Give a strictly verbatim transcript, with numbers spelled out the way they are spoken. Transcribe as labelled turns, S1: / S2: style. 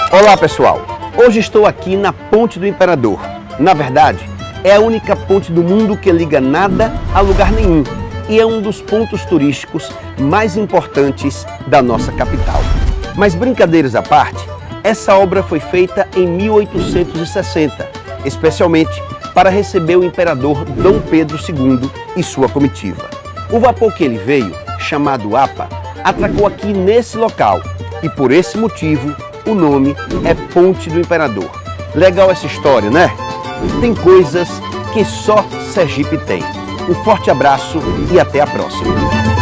S1: Olá pessoal, hoje estou aqui na Ponte do Imperador. Na verdade, é a única ponte do mundo que liga nada a lugar nenhum e é um dos pontos turísticos mais importantes da nossa capital. Mas brincadeiras à parte, essa obra foi feita em mil oitocentos e sessenta, especialmente para receber o imperador Dom Pedro segundo e sua comitiva. O vapor que ele veio, chamado APA, atracou aqui nesse local e por esse motivo o nome é Ponte do Imperador. Legal essa história, né? Tem coisas que só Sergipe tem. Um forte abraço e até a próxima!